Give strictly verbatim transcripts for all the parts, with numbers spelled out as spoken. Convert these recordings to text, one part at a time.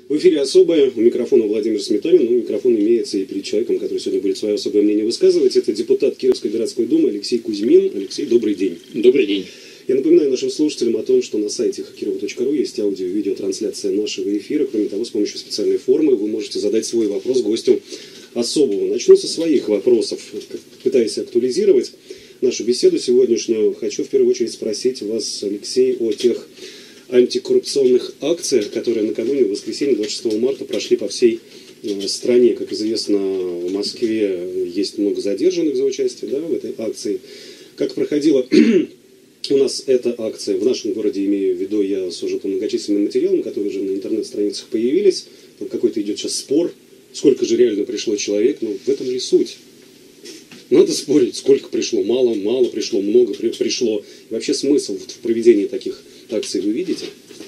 В эфире «Особое». У микрофона Владимир Сметанин. Ну, микрофон имеется и перед человеком, который сегодня будет свое особое мнение высказывать. Это депутат Кировской городской думы Алексей Кузьмин. Алексей, добрый день. Добрый день. Я напоминаю нашим слушателям о том, что на сайте хакирова точка ру есть аудио- и видеотрансляция нашего эфира. Кроме того, с помощью специальной формы вы можете задать свой вопрос гостю «Особого». Начну со своих вопросов, пытаясь актуализировать нашу беседу сегодняшнюю. Хочу в первую очередь спросить вас, Алексей, о тех антикоррупционных акциях, которые накануне, в воскресенье, двадцать шестого марта, прошли по всей э, стране. Как известно, в Москве есть много задержанных за участие, да, в этой акции. Как проходила у нас эта акция в нашем городе, имею в виду, я сужу по многочисленным материалам, которые уже на интернет-страницах появились. Там какой-то идет сейчас спор, сколько же реально пришло человек, но в этом ли суть? Надо спорить, сколько пришло, мало, мало пришло, много при, пришло. И вообще смысл в проведении таких акций вы видите?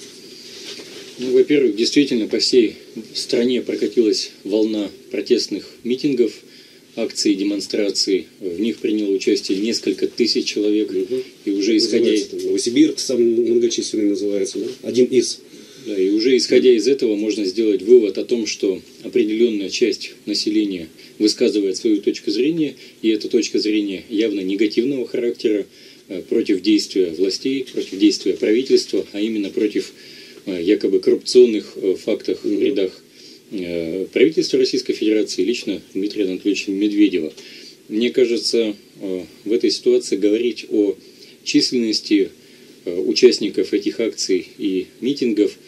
Ну, во-первых, действительно по всей стране прокатилась волна протестных митингов, акций, демонстраций. В них приняло участие несколько тысяч человек. Угу. И уже исходя из... Новосибирск самый многочисленный называется, да? Один из. Да, и уже исходя из этого можно сделать вывод о том, что определенная часть населения высказывает свою точку зрения, и эта точка зрения явно негативного характера, против действия властей, против действия правительства, а именно против якобы коррупционных фактов в рядах правительства Российской Федерации, лично Дмитрия Анатольевича Медведева. Мне кажется, в этой ситуации говорить о численности участников этих акций и митингов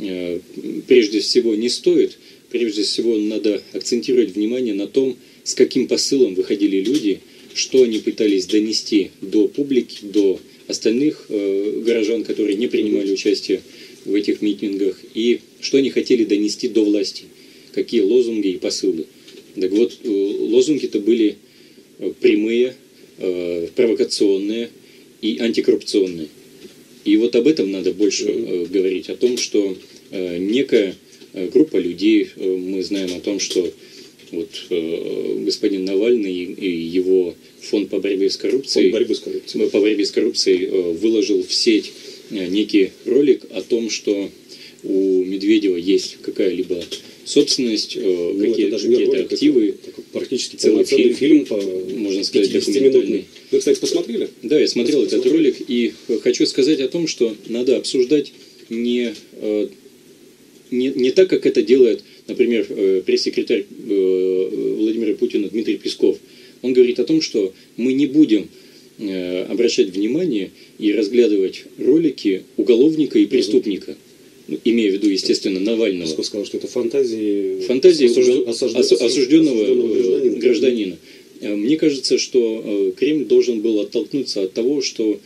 прежде всего не стоит. Прежде всего надо акцентировать внимание на том, с каким посылом выходили люди, что они пытались донести до публики, до остальных э, горожан, которые не принимали участие в этих митингах, и что они хотели донести до власти, какие лозунги и посылы. Так вот, э, лозунги-то были прямые, э, провокационные и антикоррупционные. И вот об этом надо больше э, говорить, о том, что э, некая группа людей, э, мы знаем о том, что вот э, господин Навальный и его фонд по борьбе с коррупцией, борьбы с коррупцией. по борьбе с коррупцией э, выложил в сеть э, некий ролик о том, что у Медведева есть какая-либо собственность, э, ну, какие, какие-то ролик, активы. Практически целый фильм, фильм по можно сказать, документальный. Вы, кстати, посмотрели? Да, я смотрел этот ролик, и хочу сказать о том, что надо обсуждать не, э, не, не так, как это делает, например, пресс-секретарь Владимира Путина Дмитрий Песков. Он говорит о том, что мы не будем обращать внимание и разглядывать ролики уголовника и преступника, имея в виду, естественно, Навального. Песков сказал, что это фантазии, фантазии осужд... осужденного, осужденного гражданина. гражданина. Мне кажется, что Кремль должен был оттолкнуться от того, что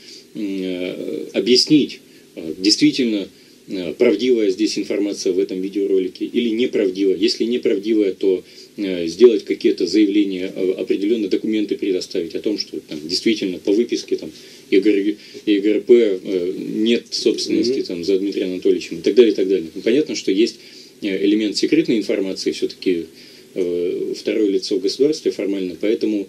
объяснить действительно, правдивая здесь информация в этом видеоролике или неправдивая. Если неправдивая, то э, сделать какие-то заявления, определенные документы предоставить о том, что там, действительно по выписке там, ЕГРП э, нет собственности mm-hmm. там, за Дмитрием Анатольевичем и так далее. И так далее. Ну, понятно, что есть элемент секретной информации, все-таки э, второе лицо в государстве формально, поэтому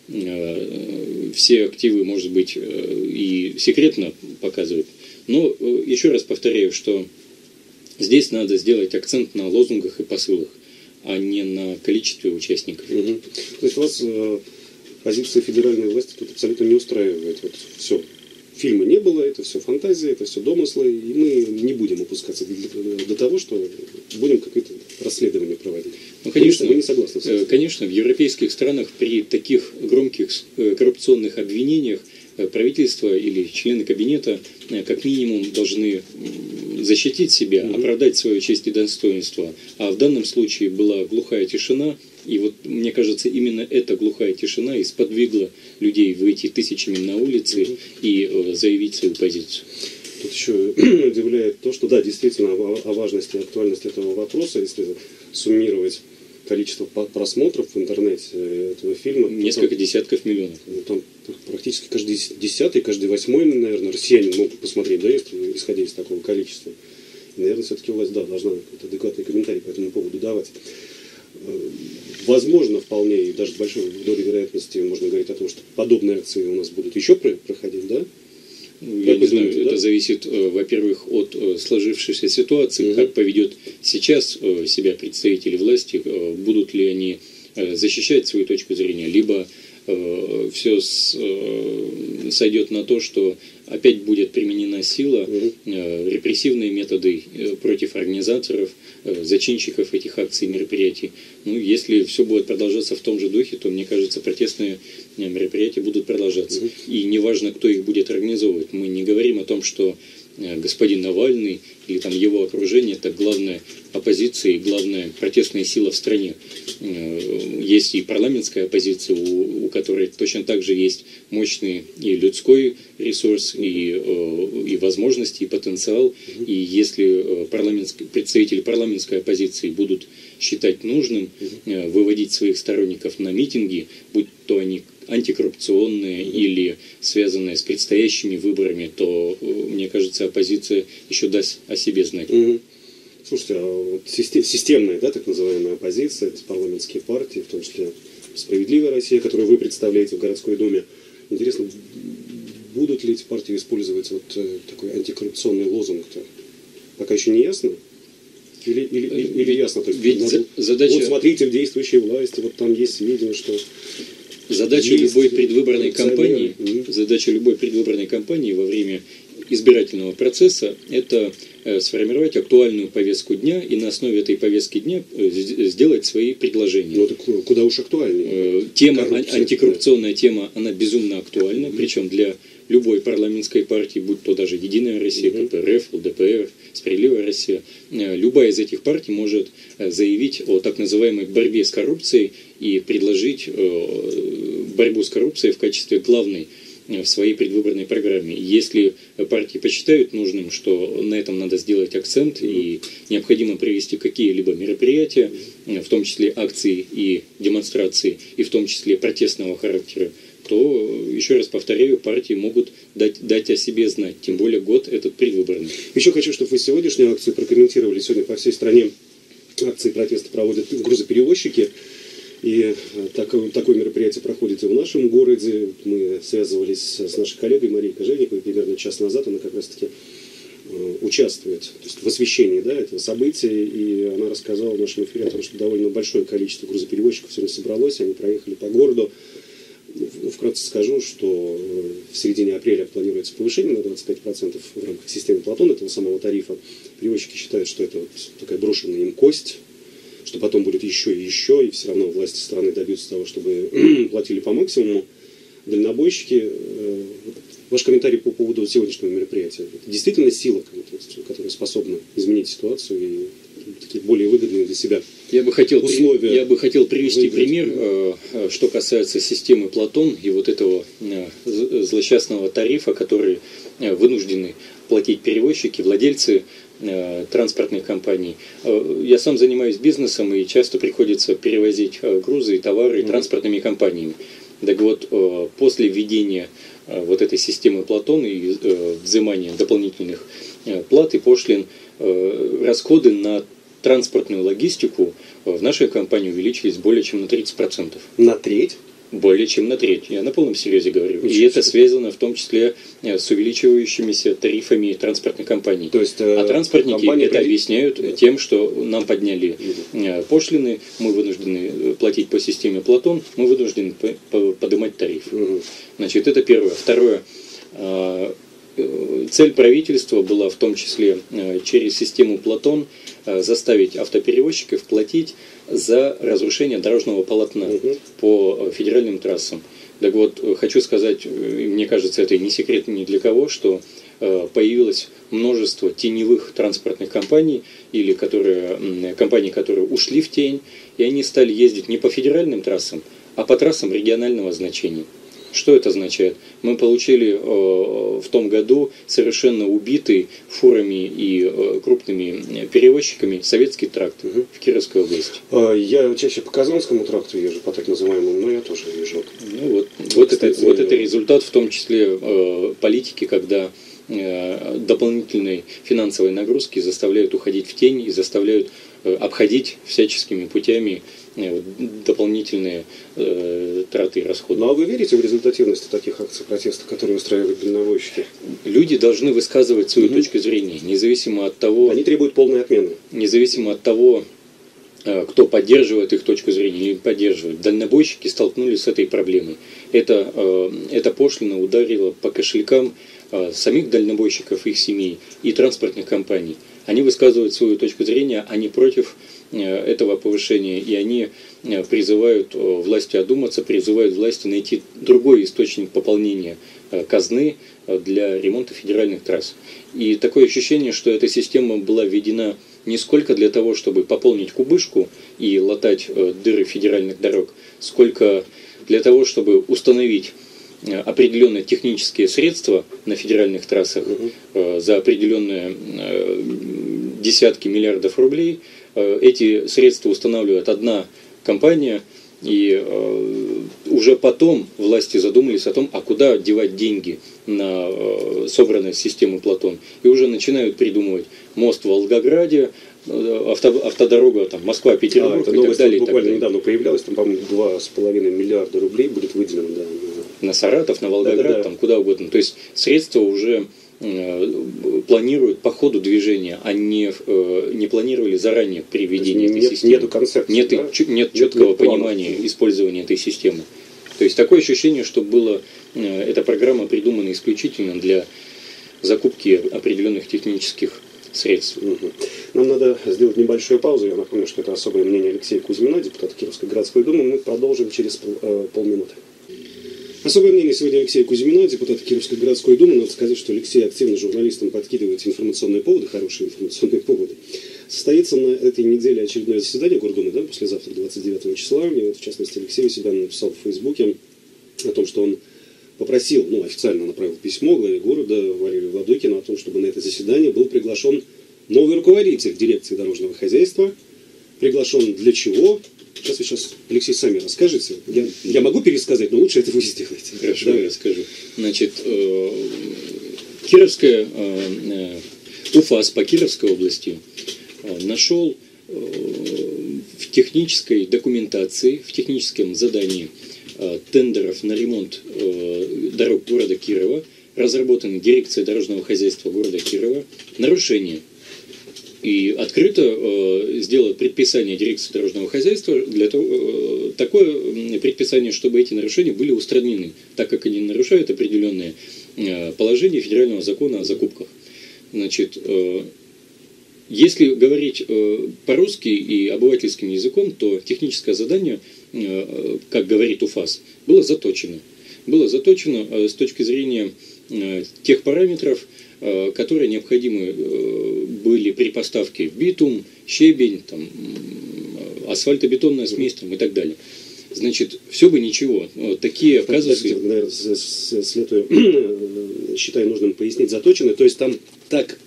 э, все активы, может быть, э, и секретно показывать. Но еще раз повторяю, что здесь надо сделать акцент на лозунгах и посылах, а не на количестве участников. Угу. То есть вас э, позиция федеральной власти тут абсолютно не устраивает. Вот все. Фильма не было, это все фантазия, это все домыслы, и мы не будем опускаться до, до того, что будем какое-то расследование проводить. Ну, конечно, вы не согласны с этим? Конечно, в европейских странах при таких громких коррупционных обвинениях правительство или члены кабинета как минимум должны защитить себя, mm-hmm. оправдать свою честь и достоинство. А в данном случае была глухая тишина, и вот мне кажется, именно эта глухая тишина и сподвигла людей выйти тысячами на улицы mm-hmm. и э, заявить свою позицию. Тут еще удивляет то, что да, действительно о, о важности и актуальности этого вопроса, если суммировать количество просмотров в интернете этого фильма. Несколько там, десятков миллионов. Там практически каждый десятый, каждый восьмой, наверное, россияне могут посмотреть, да, если, исходя из такого количества. И, наверное, все-таки власть, да, должна какой-то адекватный комментарий по этому поводу давать. Возможно, вполне, и даже с большой долей вероятности можно говорить о том, что подобные акции у нас будут еще проходить, да? Я как не знаю, думаете, это да? зависит, во-первых, от сложившейся ситуации, Угу. как поведет сейчас себя представители власти, будут ли они защищать свою точку зрения, либо все сойдет на то, что опять будет применена сила, угу. репрессивные методы против организаторов, зачинщиков этих акций и мероприятий. Ну, если все будет продолжаться в том же духе, то, мне кажется, протестные мероприятия будут продолжаться. Угу. И неважно, кто их будет организовывать. Мы не говорим о том, что господин Навальный или там его окружение — это главная оппозиция и главная протестная сила в стране. Есть и парламентская оппозиция, у, у которой точно так же есть мощный и людской ресурс, и, и возможности, и потенциал. И если парламентские, представители парламентской оппозиции будут считать нужным выводить своих сторонников на митинги, будь то они антикоррупционные mm-hmm. или связанные с предстоящими выборами, то, мне кажется, оппозиция еще даст о себе знать. Mm-hmm. Слушайте, а вот системная, да, так называемая оппозиция, это парламентские партии, в том числе «Справедливая Россия», которую вы представляете в городской думе. Интересно, будут ли эти партии использовать вот такой антикоррупционный лозунг-то? Пока еще не ясно? Или, или, или, или ясно? То есть, Ведь надо, задача... Вот смотрите в действующей власти, вот там есть сведения, что... Задача есть любой предвыборной кампании, mm-hmm. задача любой предвыборной кампании во время избирательного процесса – это сформировать актуальную повестку дня и на основе этой повестки дня сделать свои предложения. Ну, так куда уж актуальнее. Тема, Коррупция, антикоррупционная да. тема, она безумно актуальна, mm-hmm. причем для любой парламентской партии, будь то даже «Единая Россия», mm-hmm. ка пэ эр эф, эл дэ пэ эр, «Справедливая Россия», любая из этих партий может заявить о так называемой борьбе с коррупцией и предложить борьбу с коррупцией в качестве главной в своей предвыборной программе. Если партии посчитают нужным, что на этом надо сделать акцент и необходимо провести какие-либо мероприятия, в том числе акции и демонстрации, и в том числе протестного характера, то, еще раз повторяю, партии могут дать, дать о себе знать, тем более год этот предвыборный. Еще хочу, чтобы вы сегодняшнюю акцию прокомментировали. Сегодня по всей стране акции протеста проводят грузоперевозчики. И так, такое мероприятие проходит и в нашем городе. Мы связывались с нашей коллегой Марией Кожевниковой примерно час назад. Она как раз-таки э, участвует то есть в освещении да, этого события. И она рассказала в нашем эфире о том, что довольно большое количество грузоперевозчиков сегодня собралось. Они проехали по городу. Вкратце скажу, что в середине апреля планируется повышение на двадцать пять процентов в рамках системы Платон, этого самого тарифа. Перевозчики считают, что это вот такая брошенная им кость, что потом будет еще и еще, и все равно власти страны добьются того, чтобы платили по максимуму. Дальнобойщики, ваш комментарий по поводу сегодняшнего мероприятия. Это действительно сила, которая способна изменить ситуацию и такие более выгодные для себя я бы хотел, условия. Я бы хотел привести выиграть. пример, что касается системы Платон и вот этого злосчастного тарифа, который вынуждены платить перевозчики, владельцы транспортных компаний. Я сам занимаюсь бизнесом, и часто приходится перевозить грузы и товары mm-hmm. транспортными компаниями. Так вот, после введения вот этой системы Платон и взимания дополнительных плат и пошлин, расходы на транспортную логистику в нашей компании увеличились более чем на тридцать процентов. На треть? Более чем на треть. Я на полном серьезе говорю. И это связано в том числе с увеличивающимися тарифами транспортных компаний. То есть, а транспортники это при... объясняют да. тем, что нам подняли угу. пошлины, мы вынуждены платить по системе Платон, мы вынуждены поднимать тариф. Угу. Значит, это первое. Второе. Цель правительства была в том числе через систему Платон заставить автоперевозчиков платить за разрушение дорожного полотна угу. по федеральным трассам. Так вот, хочу сказать, мне кажется, это и не секрет ни для кого, что появилось множество теневых транспортных компаний, или которые, компаний, которые ушли в тень, и они стали ездить не по федеральным трассам, а по трассам регионального значения. Что это означает? Мы получили э, в том году совершенно убитый фурами и э, крупными перевозчиками советский тракт угу. в Кировской области. Я чаще по Казанскому тракту езжу, по так называемому, но я тоже езжу. Ну, вот, вот, кстати, это, вот это результат в том числе э, политики, когда э, дополнительные финансовые нагрузки заставляют уходить в тень и заставляют обходить всяческими путями дополнительные э, траты и расходы. Ну а вы верите в результативность таких акций протеста, которые устраивают дальнобойщики? Люди должны высказывать свою угу. точку зрения, независимо от того... Они требуют полной отмены. Независимо от того, кто поддерживает их точку зрения или не поддерживает. Дальнобойщики столкнулись с этой проблемой. Это, э, эта пошлина ударила по кошелькам э, самих дальнобойщиков, их семей и транспортных компаний. Они высказывают свою точку зрения, они против э, этого повышения, и они э, призывают э, власти одуматься, призывают власти найти другой источник пополнения э, казны э, для ремонта федеральных трасс. И такое ощущение, что эта система была введена не сколько для того, чтобы пополнить кубышку и латать э, дыры федеральных дорог, сколько для того, чтобы установить э, определенные технические средства на федеральных трассах э, за определенные э, десятки миллиардов рублей. Э, эти средства устанавливает одна компания, и э, уже потом власти задумались о том, а куда девать деньги на э, собранные системы Платон. И уже начинают придумывать мост в Волгограде, авто, автодорога там, Москва-Петербург, а, это и так далее. Буквально так далее. недавно появлялось, там, по-моему, два с половиной миллиарда рублей будет выделено. Да, на... на Саратов, на Волгоград, да, да, да. Там куда угодно. То есть средства уже э, планируют по ходу движения, а не, э, не планировали заранее при введении этой нет, системы. Нету концепции. Нет, да? ч, нет четкого нет понимания планов. Использования этой системы. То есть такое ощущение, что была э, эта программа придумана исключительно для закупки определенных технических средств. Угу. Нам надо сделать небольшую паузу. Я напомню, что это особое мнение Алексея Кузьмина, депутата Кировской городской думы. Мы продолжим через пол, э, полминуты. Особое мнение сегодня Алексея Кузьмина, депутата Кировской городской думы. Надо сказать, что Алексей активно журналистам подкидывает информационные поводы, хорошие информационные поводы. Состоится на этой неделе очередное заседание Гордумы, да, послезавтра, двадцать девятого числа. И вот, в частности, Алексей у себя написал в Фейсбуке о том, что он попросил, ну, официально направил письмо главе города Валерию Владыкину о том, чтобы на это заседание был приглашен новый руководитель дирекции дорожного хозяйства. Приглашен для чего? Сейчас вы сейчас, Алексей, сами расскажете. Я, я могу пересказать, но лучше это вы сделаете. Хорошо, да. Я расскажу. Значит, э, Кировская, э, УФАС по Кировской области э, нашел э, в технической документации, в техническом задании тендеров на ремонт э, дорог города Кирова, разработанной дирекцией дорожного хозяйства города Кирова, нарушение. И открыто э, сделало предписание дирекции дорожного хозяйства для того, э, такое предписание, чтобы эти нарушения были устранены, так как они нарушают определенные э, положения федерального закона о закупках. Значит, э, если говорить э, по-русски и обывательским языком, то техническое задание, как говорит УФАС, было заточено. Было заточено с точки зрения тех параметров, которые необходимы были при поставке битум, щебень, там, асфальтобетонная смесь там, и так далее. Значит, все бы ничего. Такие казусы... Наверное, следую, считаю нужным пояснить, заточено. То есть там так...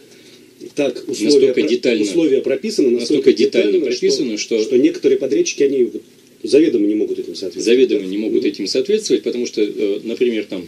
Так условия, про, детально, условия прописаны, настолько, настолько детально, детально прописано, что, что, что некоторые подрядчики, они заведомо не могут этим соответствовать. Заведомо не могут этим соответствовать, потому что, например, там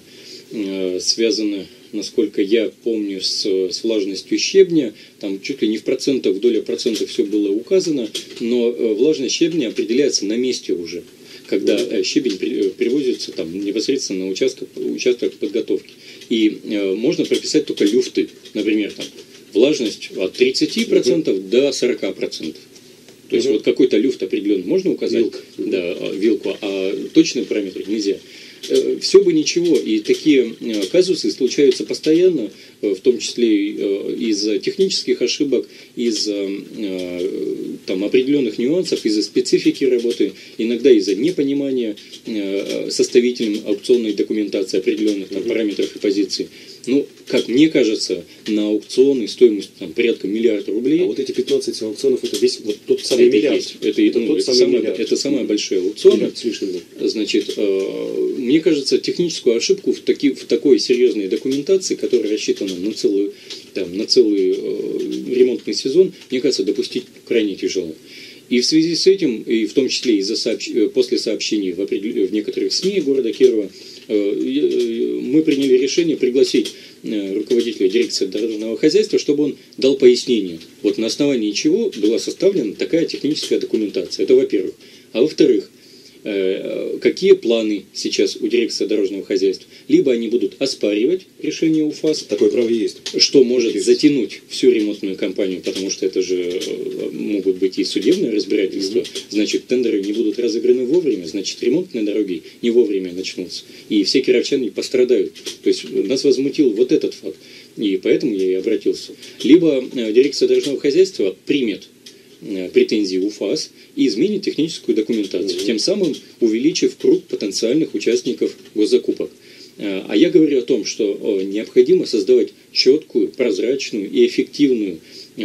связано, насколько я помню, с, с влажностью щебня, там чуть ли не в процентах, в доле процентов все было указано, но влажность щебня определяется на месте уже, когда mm-hmm. щебень привозится там, непосредственно на участках, участках подготовки. И э, можно прописать только люфты, например, там, влажность от тридцати процентов uh-huh. до сорока процентов. То есть uh-huh. вот какой-то люфт определенный можно указать, вилку, uh-huh. да, вилку, а точные параметры нельзя. Все бы ничего, и такие казусы случаются постоянно, в том числе из-за технических ошибок, из-за там, определенных нюансов, из-за специфики работы, иногда из-за непонимания составителем аукционной документации определенных там, параметров и позиций. Ну, как мне кажется, на аукционы стоимость там, порядка миллиарда рублей. А вот эти пятнадцать аукционов, это весь вот тот самый это миллиард. Есть. Это, это, ну, тот это, самый самое, миллиард. Это самый большой аукцион. Миллиард с лишним, да. Значит, э, мне кажется, техническую ошибку в, таки, в такой серьезной документации, которая рассчитана на целый, там, на целый э, ремонтный сезон, мне кажется, допустить крайне тяжело. И в связи с этим, и в том числе из-за сообщ... после сообщений в, определ... в некоторых СМИ города Кирова, мы приняли решение пригласить руководителя дирекции дорожного хозяйства, чтобы он дал пояснение, вот на основании чего была составлена такая техническая документация. Это во-первых. А во-вторых, какие планы сейчас у дирекции дорожного хозяйства? Либо они будут оспаривать решение УФАС. Такое право есть. Что может есть. затянуть всю ремонтную кампанию, потому что это же могут быть и судебные разбирательства. Mm-hmm. Значит, тендеры не будут разыграны вовремя, значит, ремонтные дороги не вовремя начнутся. И все кировчане пострадают. То есть нас возмутил вот этот факт. И поэтому я и обратился. Либо дирекция дорожного хозяйства примет претензии УФАС и изменит техническую документацию, mm-hmm. тем самым увеличив круг потенциальных участников госзакупок. А я говорю о том, что необходимо создавать четкую, прозрачную и эффективную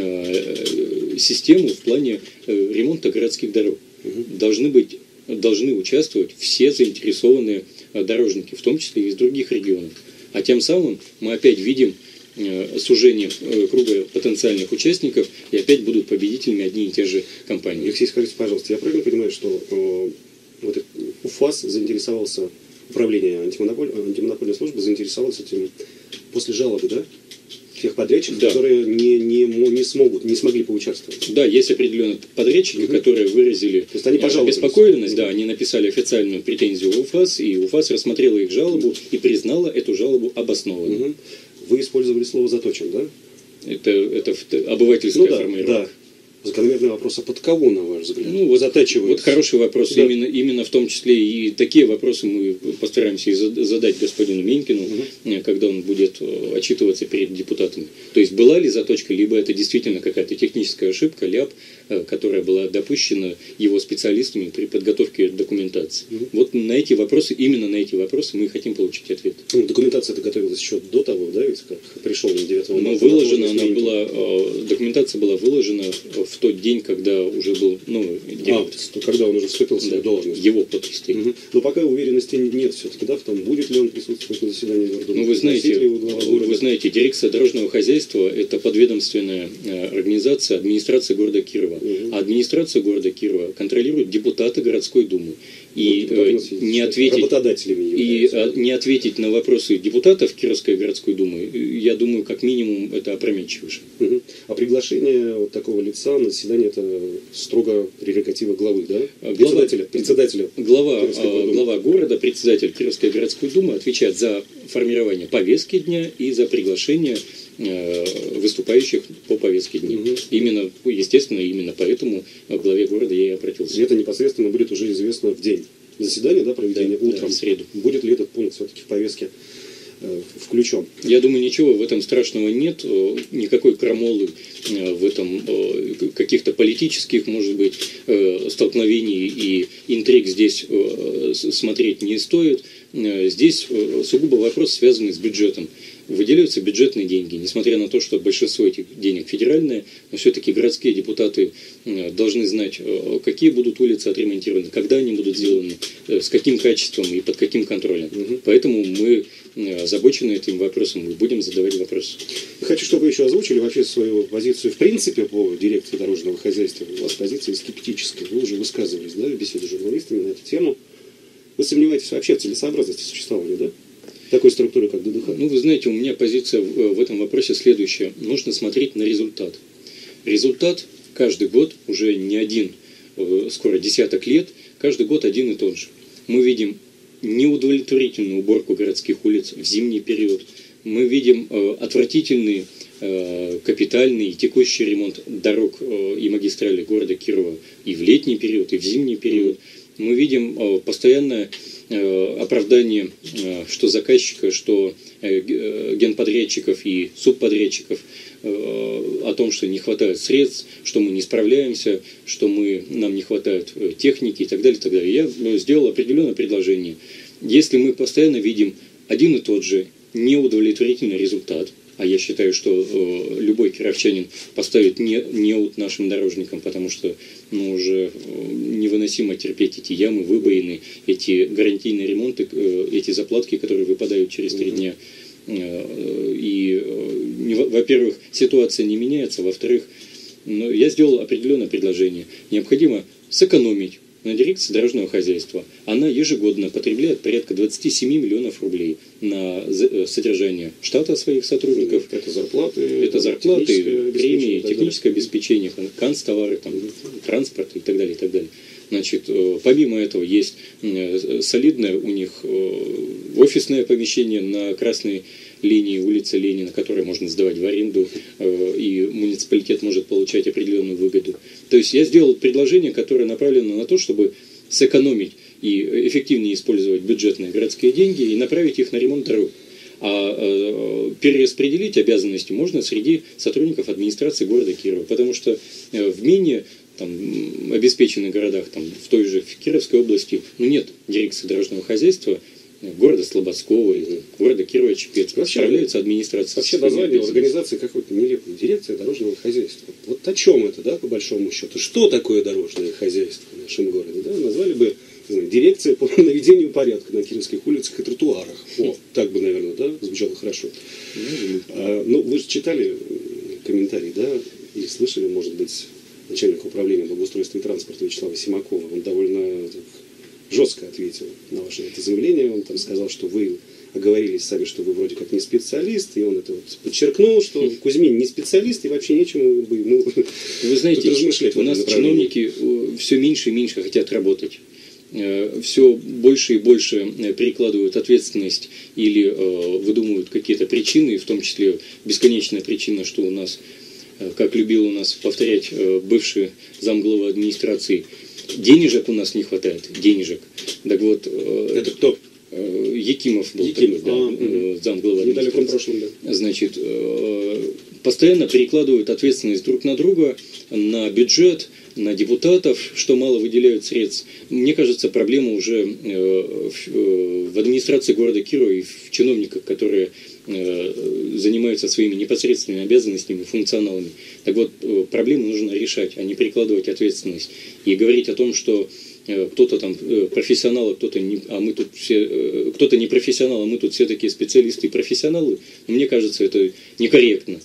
систему в плане ремонта городских дорог. Mm-hmm. Должны быть, должны участвовать все заинтересованные дорожники, в том числе и из других регионов. А тем самым мы опять видим сужение круга потенциальных участников, и опять будут победителями одни и те же компании. Алексей, скажите, пожалуйста, я правильно понимаю, что э, вот УФАС заинтересовался, управление антимонополь, антимонопольной службы заинтересовалось этим после жалобы, да? Тех подрядчиков, да. которые не, не, не смогут, не смогли поучаствовать. Да, есть определенные подрядчики, угу. которые выразили То есть они обеспокоенность, да, они написали официальную претензию в УФАС, и УФАС рассмотрела их жалобу и признала эту жалобу обоснованной. Угу. Вы использовали слово «заточен», да? Это, это обывательская ну, да, формулировка. Да. Закономерный вопрос, а под кого, на ваш взгляд? Ну, вот, затачивают? Вот хороший вопрос. Да. Именно, именно в том числе и такие вопросы мы постараемся задать господину Менькину, угу. когда он будет отчитываться перед депутатами. То есть была ли заточка, либо это действительно какая-то техническая ошибка, ляп, которая была допущена его специалистами при подготовке документации. Угу. Вот на эти вопросы, именно на эти вопросы мы хотим получить ответ. Ну, документация-то готовилась еще до того, да, ведь как пришел на девятого марта? Но выложена она была, документация была выложена в тот день, когда уже был новый директор. А, когда он уже вступил в свою да, должность. Его подпись. Угу. Но пока уверенности нет все-таки, да, в том, будет ли он присутствовать на заседании Гордума. Ну, вы знаете, вы, вы знаете, дирекция дорожного хозяйства – это подведомственная организация администрации города Кирова. Угу. А администрация города Кирова контролирует депутаты городской думы. И, вот, не ответить, и да? не ответить на вопросы депутатов Кировской городской думы, я думаю, как минимум, это опрометчиво. Угу. А приглашение вот такого лица на заседание – это строго прерогатива главы, да? Председателя. Глава, председателя глава, глава города, председатель Кировской городской думы отвечает за формирование повестки дня и за приглашение выступающих по повестке дня. Угу. Именно, естественно, именно поэтому к главе города я и обратился. И это непосредственно будет уже известно в день заседания, да, проведения да, утром. Да, в среду. Будет ли этот пункт все-таки в повестке э, включен? Я думаю, ничего в этом страшного нет. Никакой крамолы в этом, каких-то политических, может быть, столкновений и интриг здесь смотреть не стоит. Здесь сугубо вопрос, связанный с бюджетом. Выделяются бюджетные деньги, несмотря на то, что большинство этих денег федеральные, но все-таки городские депутаты должны знать, какие будут улицы отремонтированы, когда они будут сделаны, с каким качеством и под каким контролем. Угу. Поэтому мы озабочены этим вопросом и будем задавать вопросы. Хочу, чтобы вы еще озвучили вообще свою позицию в принципе по дирекции дорожного хозяйства. У вас позиция скептическая. Вы уже высказывались, да, в беседе с журналистами на эту тему. Вы сомневаетесь вообще в целесообразности существования, да? Такой структуры, как ДДХ? Ну, вы знаете, у меня позиция в этом вопросе следующая. Нужно смотреть на результат. Результат каждый год, уже не один, скоро десяток лет, каждый год один и тот же. Мы видим неудовлетворительную уборку городских улиц в зимний период. Мы видим отвратительный капитальный и текущий ремонт дорог и магистралей города Кирова и в летний период, и в зимний период. Мы видим постоянное оправдание что заказчика, что генподрядчиков и субподрядчиков о том, что не хватает средств, что мы не справляемся, что мы, нам не хватает техники и так далее, и так далее. Я сделал определенное предложение. Если мы постоянно видим один и тот же неудовлетворительный результат, а я считаю, что э, любой кировчанин поставит не, неуд нашим дорожникам, потому что ну, уже э, невыносимо терпеть эти ямы, выбоины, эти гарантийные ремонты, э, эти заплатки, которые выпадают через три дня. Э, и, э, не, во-первых, ситуация не меняется, во-вторых, ну, я сделал определенное предложение. Необходимо сэкономить государственная дирекция дорожного хозяйства, она ежегодно потребляет порядка двадцать семь миллионов рублей на содержание штата своих сотрудников. Это зарплаты, это зарплаты, премии, техническое далее. обеспечение, канцтовары, там, транспорт и так далее, и так далее. Значит, помимо этого есть солидное у них офисное помещение на Красной линии улицы Ленина, которое можно сдавать в аренду, и муниципалитет может получать определенную выгоду. То есть я сделал предложение, которое направлено на то, чтобы сэкономить и эффективнее использовать бюджетные городские деньги и направить их на ремонт дорог. А перераспределить обязанности можно среди сотрудников администрации города Кирова, потому что в менее там, обеспеченных городах, там, в той же в Кировской области, ну, нет дирекции дорожного хозяйства, города Слободского или города Кирово-Чепецка. Справляются администрация. Вообще название организации какой-то нелепой. Дирекция дорожного хозяйства. Вот о чем это, да, по большому счету? Что такое дорожное хозяйство в нашем городе? Да? Назвали бы, не знаю, дирекция по наведению порядка на кировских улицах и тротуарах. О, так бы, наверное, да, звучало хорошо. А, ну, вы же читали комментарий, да, или слышали, может быть, начальника управления благоустройства и транспорта Вячеслава Симакова. Он довольно так, жестко ответил на ваше это заявление. Он там сказал, что вы оговорились сами, что вы вроде как не специалист, и он это вот подчеркнул, что Кузьмин не специалист, и вообще нечему бы ему Вы знаете, размышлять. У нас чиновники все меньше и меньше хотят работать. Все больше и больше перекладывают ответственность или выдумывают какие-то причины, в том числе бесконечная причина, что у нас, как любил у нас повторять бывший замглавы администрации, денежек у нас не хватает, денежек. Так вот, это кто? Якимов был, Якимов, да, а, замглавы администрации. Недалеком прошлом, да. Значит, постоянно перекладывают ответственность друг на друга, на бюджет, на депутатов, что мало выделяют средств. Мне кажется, проблема уже в администрации города Кирова и в чиновниках, которые занимаются своими непосредственными обязанностями, функционалами. Так вот, проблемы нужно решать, а не перекладывать ответственность. И говорить о том, что кто-то там профессионал, а кто-то не, а мы тут все, кто-то не профессионал, а мы тут все такие специалисты и профессионалы, мне кажется, это некорректно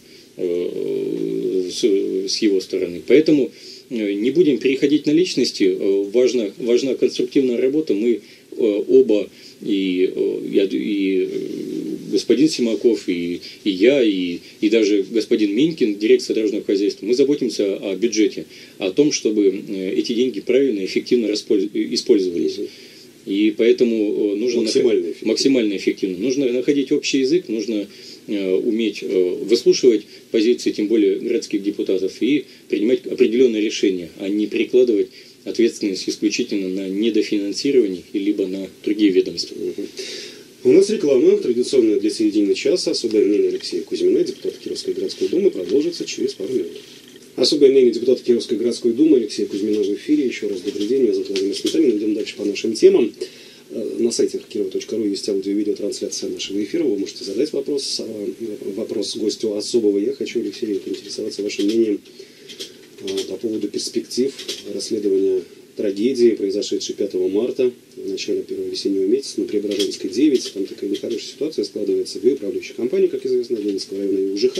с, с его стороны. Поэтому не будем переходить на личности, важна, важна конструктивная работа. Мы оба, и, и, и господин Симаков, и, и я, и, и даже господин Менькин, дирекция дорожного хозяйства, мы заботимся о бюджете, о том, чтобы эти деньги правильно и эффективно использовались. И поэтому нужно максимально нах... эффективно. максимально эффективно. Нужно находить общий язык, нужно э, уметь э, выслушивать позиции, тем более городских депутатов, и принимать определенные решения, а не перекладывать ответственность исключительно на недофинансирование либо на другие ведомства. У нас реклама, традиционная для середины часа. Особое мнение Алексея Кузьмина, депутата Кировской городской думы, продолжится через пару минут. Особое мнение депутата Кировской городской думы Алексея Кузьмина в эфире. Еще раз добрый день, меня зовут Владимир Сметанин. Идем дальше по нашим темам. На сайте хакирова точка ру есть аудио и видеотрансляция нашего эфира. Вы можете задать вопрос, вопрос гостю особого. Я хочу, Алексей, поинтересоваться вашим мнением по поводу перспектив расследования трагедии, произошедшей пятого марта, в начале первого весеннего месяца на Преображенской девять. Там такая нехорошая ситуация складывается. Две управляющие компании, как известно, Ленинского района и УЖХ,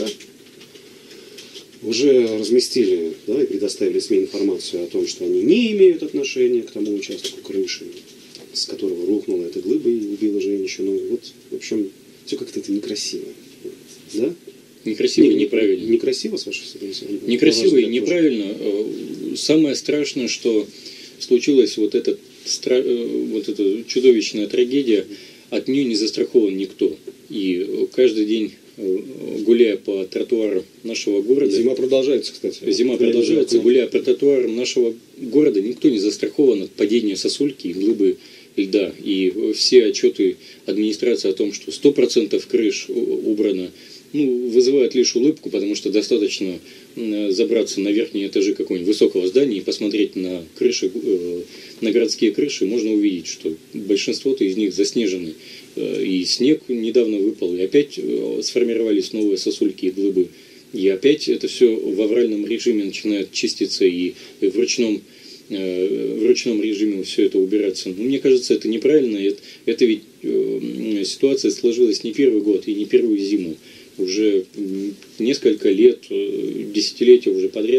уже разместили, да, и предоставили СМИ информацию о том, что они не имеют отношения к тому участку крыши, с которого рухнула эта глыба и убила женщину. Вот, в общем, все как-то это некрасиво. Да? Некрасиво и неправильно. Некрасиво, с вашей стороны? Некрасиво и неправильно. Самое страшное, что случилась вот, этот, вот эта чудовищная трагедия, от нее не застрахован никто. И каждый день, гуляя по тротуарам нашего города... Зима продолжается, кстати. Зима продолжается. Гуляя по тротуарам нашего города, никто не застрахован от падения сосульки и глыбы льда. И все отчеты администрации о том, что сто процентов крыш убрано, ну, вызывают лишь улыбку, потому что достаточно забраться на верхние этажи какого-нибудь высокого здания и посмотреть на крыши, на городские крыши, можно увидеть, что большинство-то из них заснежены. И снег недавно выпал, и опять сформировались новые сосульки и глыбы. И опять это все в авральном режиме начинает чиститься, и в ручном, в ручном режиме все это убираться. Но мне кажется, это неправильно. Это, это ведь ситуация сложилась не первый год и не первую зиму. Уже несколько лет, десятилетия уже подряд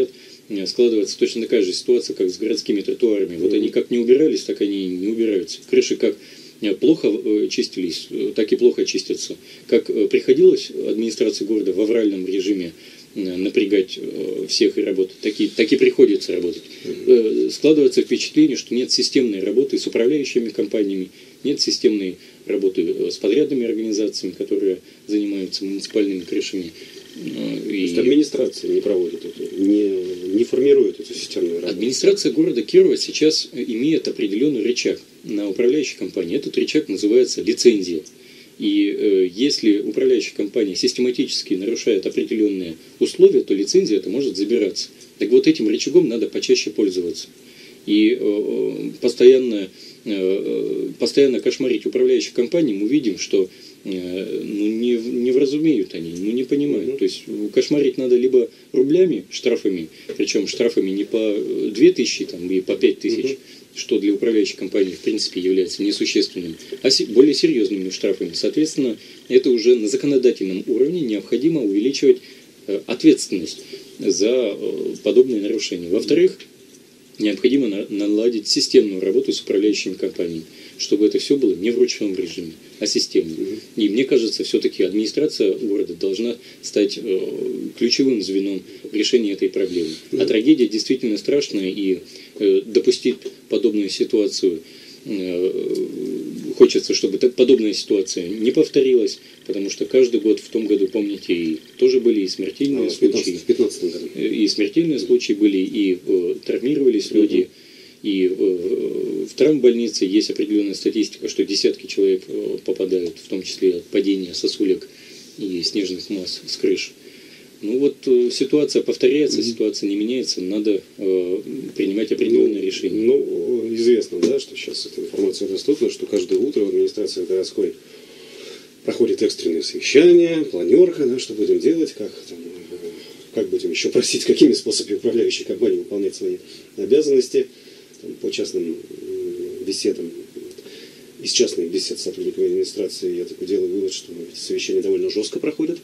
складывается точно такая же ситуация, как с городскими тротуарами. Вот они как не убирались, так они не убираются. Крыши как плохо чистились, так и плохо чистятся. Как приходилось администрации города в авральном режиме напрягать всех и работать, так и, так и приходится работать. Складывается впечатление, что нет системной работы с управляющими компаниями, нет системной работы с подрядными организациями, которые занимаются муниципальными крышами. То есть администрация не проводит это, не, не формирует эту системную работу. Администрация города Кирова сейчас имеет определенный рычаг на управляющей компании. Этот рычаг называется лицензия. И э, если управляющая компания систематически нарушает определенные условия, то лицензия это может забираться. Так вот этим рычагом надо почаще пользоваться. И э, постоянно, э, постоянно кошмарить управляющих компаний, мы видим, что э, ну, не, не вразумеют они, ну не понимают. Mm-hmm. То есть кошмарить надо либо рублями, штрафами, причем штрафами не по две тысячи там, и по пять тысяч, mm-hmm. что для управляющей компании в принципе является несущественным, а более серьезными штрафами. Соответственно, это уже на законодательном уровне необходимо увеличивать э, ответственность за э, подобные нарушения. Во-вторых, необходимо наладить системную работу с управляющими компаниями, чтобы это все было не в ручном режиме, а системно. Mm-hmm. И мне кажется, все-таки администрация города должна стать э, ключевым звеном решения этой проблемы. Mm-hmm. А трагедия действительно страшная, и э, допустить подобную ситуацию э, хочется, чтобы подобная ситуация не повторилась, потому что каждый год в том году, помните, и тоже были и смертельные а, случаи. В пятнадцатом году. И смертельные случаи были, и э, травмировались mm-hmm. люди. И в травмбольнице есть определенная статистика, что десятки человек попадают, в том числе от падения сосулек и снежных масс с крыш. Ну вот ситуация повторяется, mm-hmm. ситуация не меняется, надо э, принимать определенные ну, решения. Ну, известно, да, что сейчас эта информация доступна, что каждое утро в администрации городской проходит экстренное совещание, планерка, да, что будем делать, как, там, как будем еще просить, какими способами управляющие компании выполнять свои обязанности. По частным беседам, из частных бесед с сотрудниками администрации я такой делаю вывод, что эти совещания довольно жестко проходят.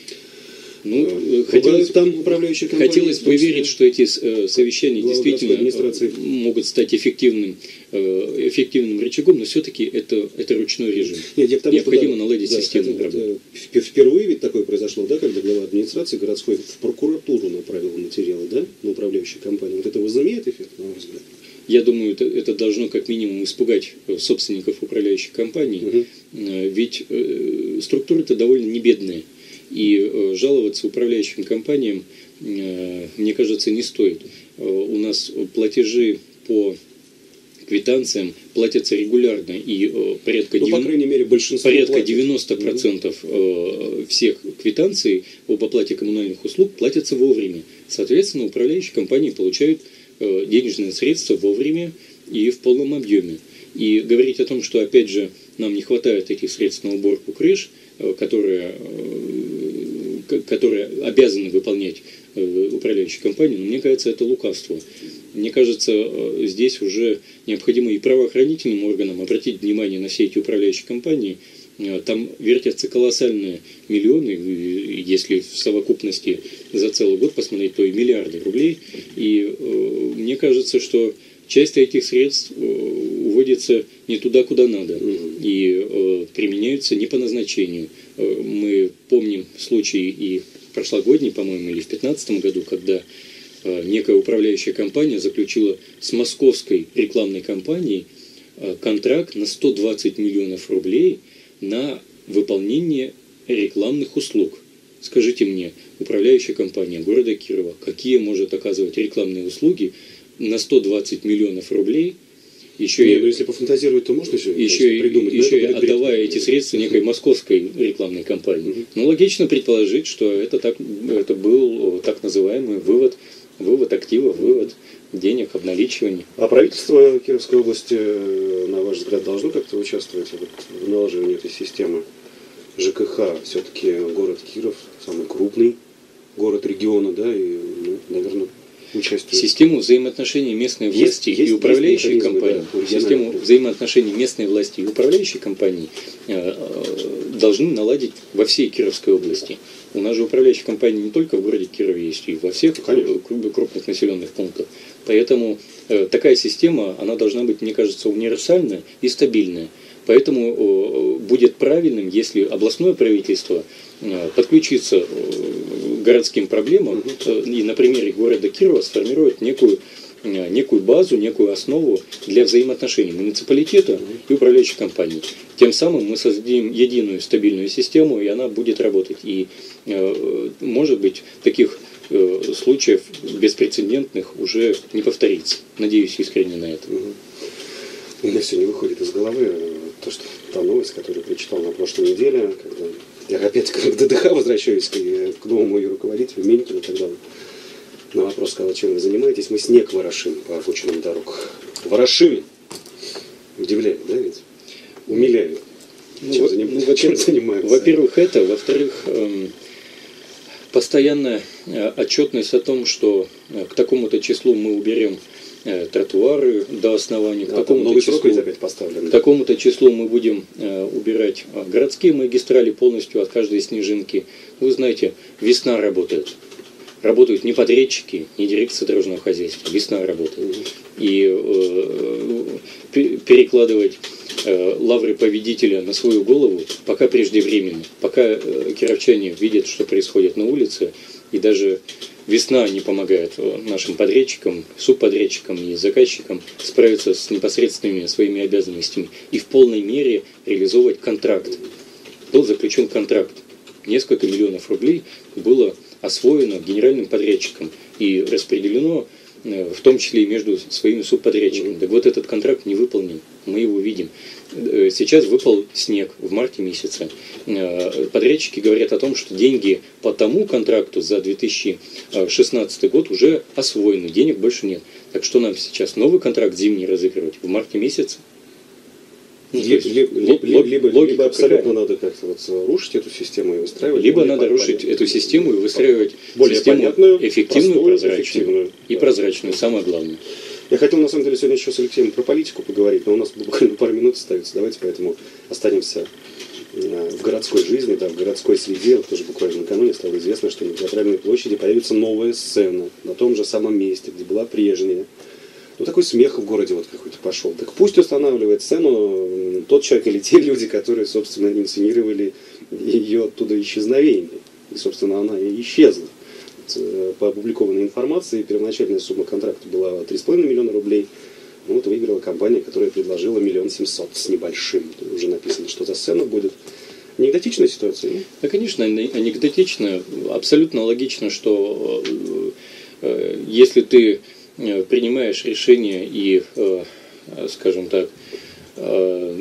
Ну, а, хотелось, там управляющие компании, хотелось бы верить, что эти э, совещания действительно могут стать эффективным, э, эффективным рычагом, но все-таки это, это ручной режим. Нет, я тому, необходимо да, наладить да, системную это, работу. Это, впервые ведь такое произошло, да, когда глава администрации городской в прокуратуру направил материалы, да, на управляющие компании. Вот это возымеет эффект, на ваш взгляд? Я думаю, это, это должно как минимум испугать собственников управляющих компаний, угу. ведь э, структуры-то довольно небедные, и э, жаловаться управляющим компаниям, э, мне кажется, не стоит. Э, у нас платежи по квитанциям платятся регулярно, и э, порядка, ну, по крайней мере, большинство порядка девяносто процентов э, всех квитанций об оплате коммунальных услуг платятся вовремя. Соответственно, управляющие компании получают денежные средства вовремя и в полном объеме. И говорить о том, что, опять же, нам не хватает этих средств на уборку крыш, которые, которые обязаны выполнять управляющие компании, но мне кажется, это лукавство. Мне кажется, здесь уже необходимо и правоохранительным органам обратить внимание на все эти управляющие компании. Там вертятся колоссальные миллионы, если в совокупности за целый год посмотреть, то и миллиарды рублей. И э, мне кажется, что часть этих средств э, уводится не туда, куда надо, и э, применяются не по назначению. Э, мы помним случаи и прошлогодний, по-моему, или в две тысячи пятнадцатом году, когда э, некая управляющая компания заключила с московской рекламной компанией э, контракт на сто двадцать миллионов рублей на выполнение рекламных услуг. Скажите мне, управляющая компания города Кирова, какие может оказывать рекламные услуги на сто двадцать миллионов рублей, еще Не, и, ну, если пофантазировать, то можно еще, еще, придумать. еще и да, отдавая эти средства некой московской рекламной компании. Uh-huh. Ну, логично предположить, что это, так, это был так называемый вывод, вывод активов, вывод денег, обналичивание. А правительство Кировской области, на ваш взгляд, должно как-то участвовать вот в налаживании этой системы? ЖКХ, все-таки город Киров, самый крупный город региона, да, и, ну, наверное, участвуют? Систему взаимоотношений местной власти есть, и есть, управляющей есть компании, да, систему взаимоотношений местной власти и управляющей компании э, должны наладить во всей Кировской области. У нас же управляющие компании не только в городе Кирове есть, и во всех Конечно. крупных населенных пунктах. Поэтому э, такая система, она должна быть, мне кажется, универсальная и стабильная. Поэтому э, будет правильным, если областное правительство э, подключится э, к городским проблемам э, и на примере города Кирова сформирует некую, э, некую базу, некую основу для взаимоотношений муниципалитета и управляющей компании. Тем самым мы создадим единую стабильную систему, и она будет работать. И, э, может быть, таких э, случаев беспрецедентных уже не повторится. Надеюсь искренне на это. У меня все не выходит из головы то, что та новость, которую прочитал на прошлой неделе, когда я опять к ДДХ возвращаюсь к, к новому ее руководителю Менькину, когда он на вопрос сказал, чем вы занимаетесь, мы снег ворошим по обочинам дорог. Ворошим! Удивляет, да ведь? Умиляет. Ну, чем, вот, заним... ну, чем занимаются? Во-первых, это. Во-вторых, эм, постоянная э, отчетность о том, что э, к такому-то числу мы уберем э, тротуары до основания, Да, к такому-то числу, опять поставлен, к такому-то числу мы будем э, убирать э, городские магистрали полностью от каждой снежинки. Вы знаете, весна работает. Работают не подрядчики, не дирекция дорожного хозяйства. Весна работает. И э, перекладывать э, лавры победителя на свою голову пока преждевременно. Пока э, кировчане видят, что происходит на улице, и даже весна не помогает нашим подрядчикам, субподрядчикам и заказчикам справиться с непосредственными своими обязанностями и в полной мере реализовывать контракт. Был заключен контракт. Несколько миллионов рублей было освоено генеральным подрядчиком и распределено в том числе и между своими субподрядчиками. Так вот, этот контракт не выполнен, мы его видим. Сейчас выпал снег в марте месяце. Подрядчики говорят о том, что деньги по тому контракту за две тысячи шестнадцатый год уже освоены, денег больше нет. Так что нам сейчас новый контракт зимний разыгрывать в марте месяце? Ну, либо, либо, либо, либо, либо абсолютно какая? Надо как-то вот рушить эту систему и выстраивать. Либо надо рушить понятную. эту систему и выстраивать более систему понятную, эффективную, простую, прозрачную. Эффективную. И да. прозрачную, самое главное. Я хотел на самом деле сегодня еще с Алексеем про политику поговорить, но у нас буквально пару минут остается. Давайте поэтому останемся в городской жизни, да, в городской среде. Вот тоже буквально накануне стало известно, что на Театральной площади появится новая сцена на том же самом месте, где была прежняя. Ну, такой смех в городе вот какой-то пошел. Так пусть устанавливает сцену тот человек или те люди, которые, собственно, инсценировали ее оттуда исчезновение. И, собственно, она и исчезла. По опубликованной информации, первоначальная сумма контракта была три с половиной миллиона рублей. Ну, вот выиграла компания, которая предложила миллион семьсот с небольшим. Тут уже написано, что за сцена будет. Анекдотичная ситуация, нет? Да, конечно, анекдотично. Абсолютно логично, что э, если ты принимаешь решение и, э, скажем так, э,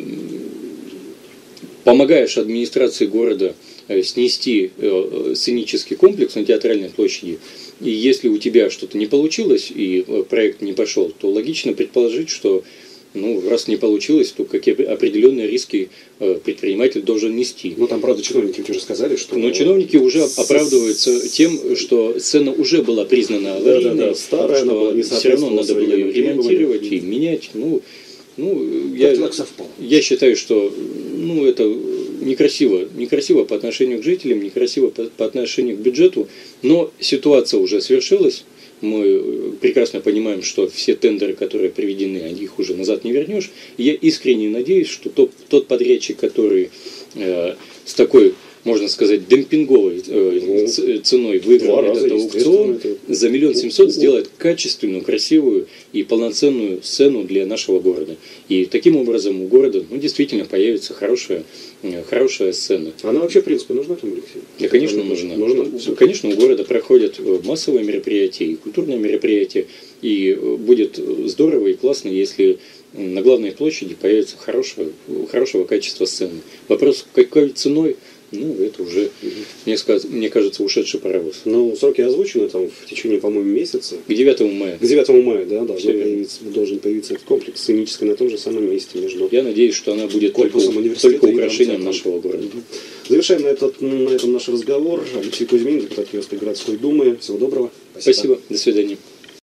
помогаешь администрации города э, снести э, сценический комплекс на Театральной площади, и если у тебя что-то не получилось и э, проект не пошел, то логично предположить, что ну, раз не получилось, то какие определенные риски э, предприниматель должен нести. Ну, там, правда, чиновники уже сказали, что... Но чиновники уже оправдываются тем, что сцена уже была признана аварийной, да, да, да. Старая, что все равно надо было ее ремонтировать и менять. Ну, ну, я, я считаю, что ну, это некрасиво, некрасиво по отношению к жителям, некрасиво по, по отношению к бюджету, но ситуация уже свершилась. Мы прекрасно понимаем, что все тендеры, которые проведены, их уже назад не вернешь. И я искренне надеюсь, что тот, тот подрядчик, который э, с такой, можно сказать, демпинговой э, ценой выиграл этот аукцион, за миллион семьсот сделает качественную, красивую и полноценную сцену для нашего города. И таким образом у города ну, действительно появится хорошая, хорошая сцена. Она вообще, в принципе, нужна там, Алексей? Да, конечно, нужна. нужна. Конечно, у города проходят массовые мероприятия и культурные мероприятия. И будет здорово и классно, если на главной площади появится хорошего, хорошего качества сцены. Вопрос, какой ценой? Ну, это уже, мне, сказ... мне кажется, ушедший паровоз. Ну, сроки озвучены там в течение, по-моему, месяца. К девятому мая. К девятому мая, да, должен появиться, должен появиться этот комплекс сценический на том же самом месте между... Я надеюсь, что она будет только, только украшением нашего города. Завершаем на, этот, на этом наш разговор. Алексей Кузьмин, депутат Кировской городской думы. Всего доброго. Спасибо. Спасибо. До свидания.